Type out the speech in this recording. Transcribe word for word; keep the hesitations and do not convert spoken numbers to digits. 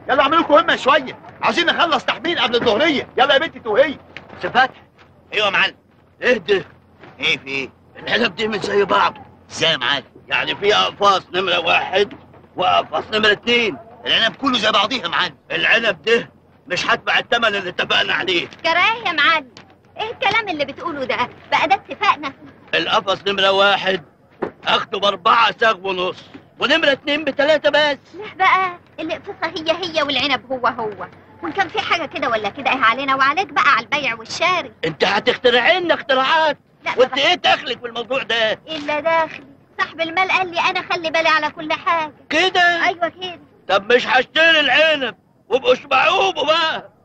يلا اعملوا لكم همه شويه، عاوزين نخلص تحميل قبل الظهريه. يلا يا بنتي توهيه. فتحي. ايوه يا معلم. اهدى. ايه في ايه؟ العلب دي مش زي بعض. ازاي يا معلم؟ يعني في اقفاص نمره واحد واقفاص نمره اتنين. العنب كله زي بعضيه يا معلم. العنب ده مش هتبع الثمن اللي اتفقنا عليه. كراهيه يا معلم، ايه الكلام اللي بتقوله ده؟ بقى ده اتفقنا. القفص نمره واحد اخده باربعه ساغ ونص، ونمره اتنين بتلاته بس. لا بقى الاقفصه هي هي والعنب هو هو، وان كان في حاجه كده ولا كده ايه علينا وعليك بقى على البيع والشاري. انت هتخترعي لنا اختراعات. لا وانت ايه دخلك في الموضوع ده؟ الا داخلي، صاحب المال قال لي انا خلي بالي على كل حاجه. كده؟ ايوه كده. طب مش هشتري العنب وابقوا اشبعوه بقى.